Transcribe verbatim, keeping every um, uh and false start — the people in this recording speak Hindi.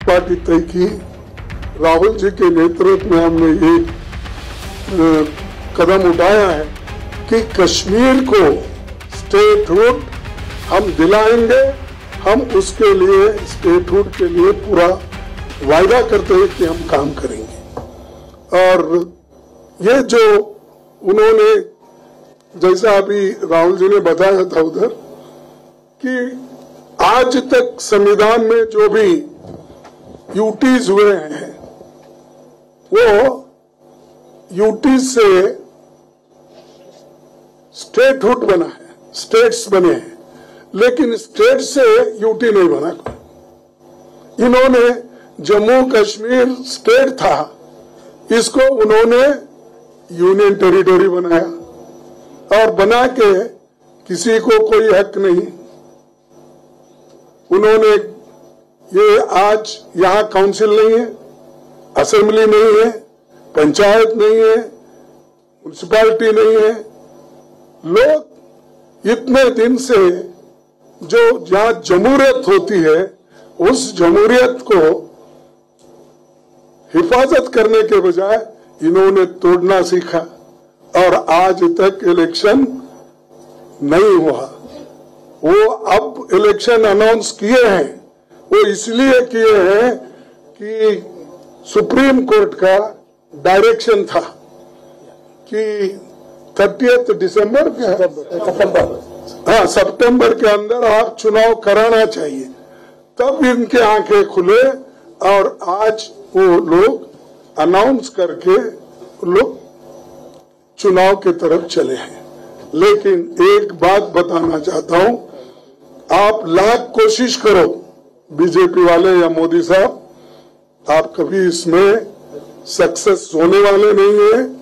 पार्टी तय की। राहुल जी के नेतृत्व में हमने ये कदम उठाया है कि कश्मीर को स्टेटहुड हम दिलाएंगे। हम उसके लिए स्टेटहुड के लिए पूरा वायदा करते हैं कि हम काम करेंगे। और ये जो उन्होंने, जैसा अभी राहुल जी ने बताया था उधर, कि आज तक संविधान में जो भी यूटीज हुए हैं वो यूटी से स्टेटहुड बना है, स्टेट्स बने हैं, लेकिन स्टेट से यूटी नहीं बना। इन्होंने जम्मू कश्मीर स्टेट था, इसको उन्होंने यूनियन टेरिटरी बनाया और बना के किसी को कोई हक नहीं। उन्होंने ये आज यहाँ काउंसिल नहीं है, असेंबली नहीं है, पंचायत नहीं है, म्युनिसिपैलिटी नहीं है। लोग इतने दिन से जो जहाँ जमहूरियत होती है उस जमहूरियत को हिफाजत करने के बजाय इन्होंने तोड़ना सीखा और आज तक इलेक्शन नहीं हुआ। वो अब इलेक्शन अनाउंस किए हैं, वो इसलिए किए हैं कि सुप्रीम कोर्ट का डायरेक्शन था कि थर्टियथ दिसंबर के सितंबर हाँ सितंबर के अंदर आप चुनाव कराना चाहिए। तब इनके आंखें खुले और आज वो लोग अनाउंस करके लोग चुनाव की तरफ चले हैं। लेकिन एक बात बताना चाहता हूं, आप लाख कोशिश करो बीजेपी वाले या मोदी साहब, आप कभी इसमें सक्सेस होने वाले नहीं है।